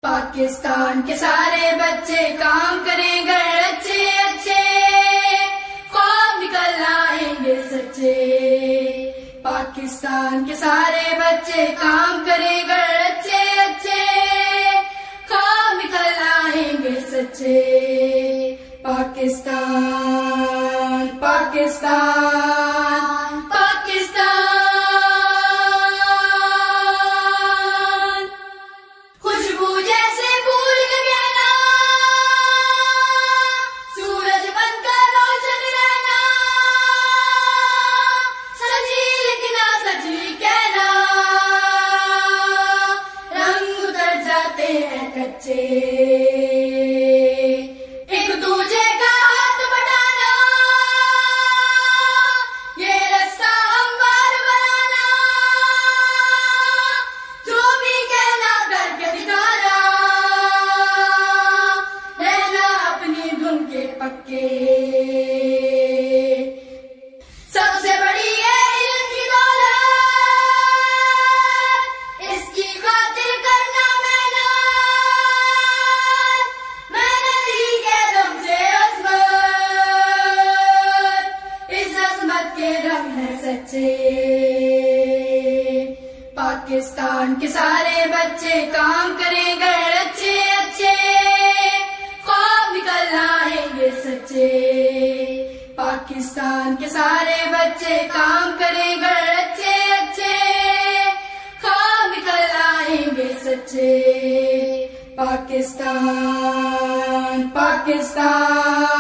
पाकिस्तान के सारे बच्चे काम करेंगे अच्छे अच्छे, ख्वाब निकल आएंगे सच्चे। पाकिस्तान के सारे बच्चे काम करेंगे अच्छे अच्छे, ख्वाब निकल आएंगे सच्चे। पाकिस्तान पाकिस्तान पाकिस्तान, खुशबू जैसे फूल का कहना, सूरज बनकर रोशन रहना, सजी लिखना सजी कहना, रंग उतर जाते हैं कच्चे। एक दूजे का हाथ बटाना, ये रास्ता हमवार बनाना, जो भी कहना करके दिखाना, रहना अपनी धुन के पक्के। सबसे बड़ी है इल्म की दौलत, इसकी खातिर करना मेहनत, मेहनत ही के दम से अज़मत, इस अज़मत के रंग है सच्चे। पाकिस्तान के सारे बच्चे काम करेंगे अच्छे अच्छे, ख्वाब निकल आएंगे सच्चे। पाकिस्तान के सारे बच्चे काम करेंगे अच्छे अच्छे, ख्वाब निकल आएंगे सच्चे। पाकिस्तान पाकिस्तान